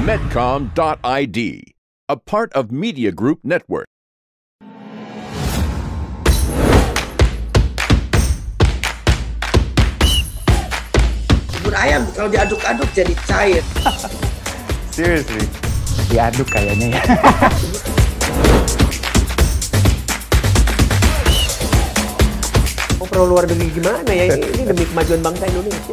Medcom.id, a part of Media Group Network. Bubur ayam kalau diaduk-aduk jadi cair. Seriously? Diaduk kayaknya ya. Mau perlu luar negeri gimana ya? Ini demi kemajuan bangsa Indonesia.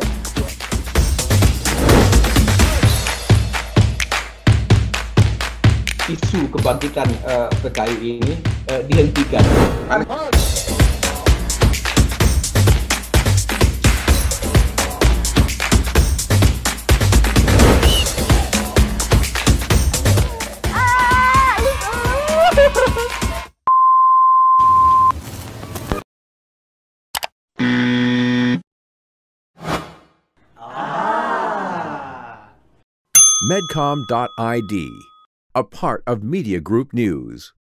Isu kebangkitan PKI ini dihentikan. Medcom.id, a part of Media Group News.